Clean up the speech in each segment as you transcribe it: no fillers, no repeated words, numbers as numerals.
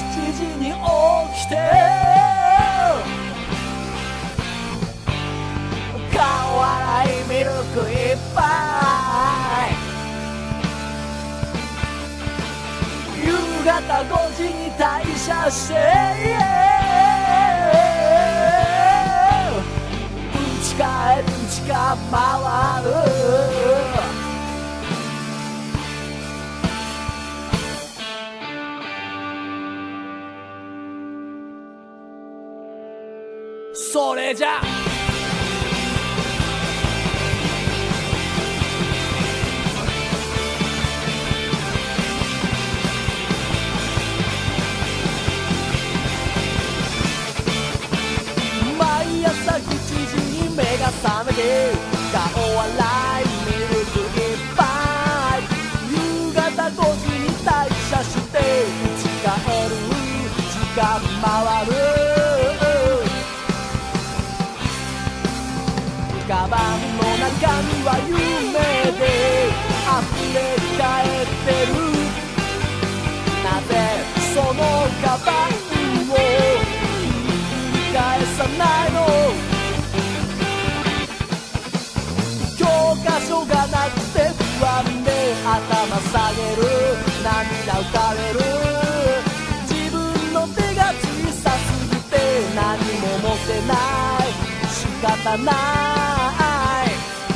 7時に起きて顔洗いミルクいっぱい夕方5時に退社して家帰る時間回るそれじゃ毎朝7時に目が覚めて顔洗いミルクいっぱい夕方5時に退社して家帰る時間回るカバンの中身は夢で溢れ返ってるなぜそのカバンをひっくり返さないの教科書がなくて不安で頭下げる涙浮かべる自分の手が小さすぎて何も持てない仕方ない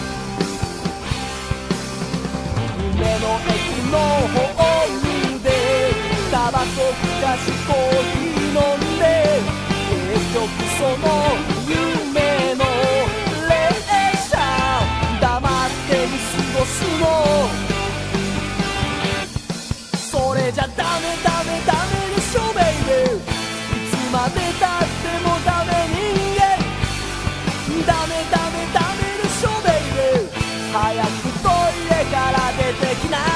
夢の駅のホールでタバコふかしコーヒー飲んで結局その夢の列車黙って見過ごすのそれじゃダメダメダメでしょベイベーいつまでたってもダメ人間ダメダメダメでしょベイベー早くトイレから出てきな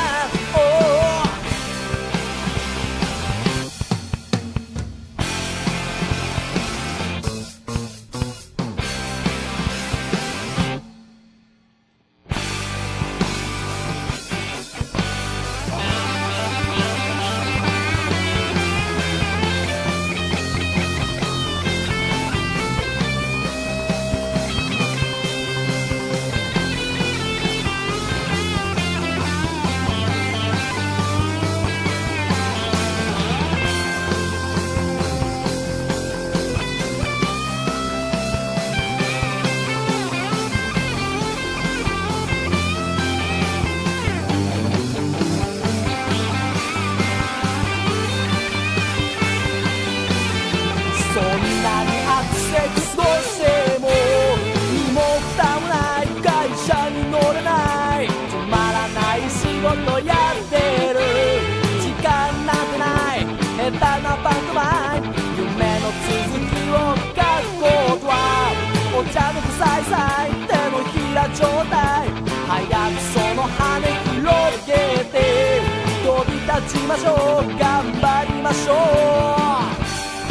そんなにアクセスをしても身も蓋もない会社に乗れないつまらない仕事やってる時間なんてない下手なパントマイム夢の続きを書くことはお茶のくさいさい手のひら状態早くその羽広げて飛び立ちましょう頑張りましょう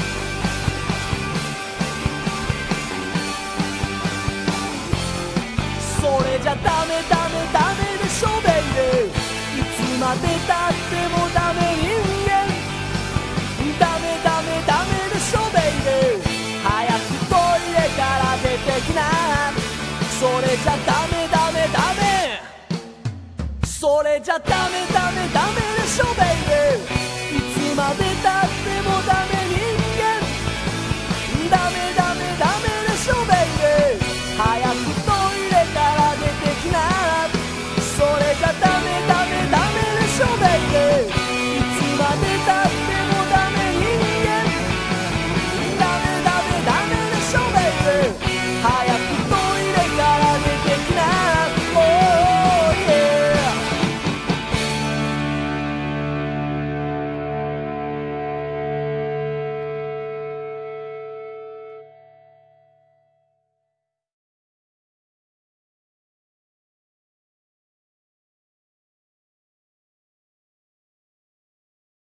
それじゃダメダメダメでしょベイベーいつまでたってもダメ人間ダメダメダメでしょベイベー早くトイレから出てきなそれじゃダメダメダメそれじゃダメダメダメ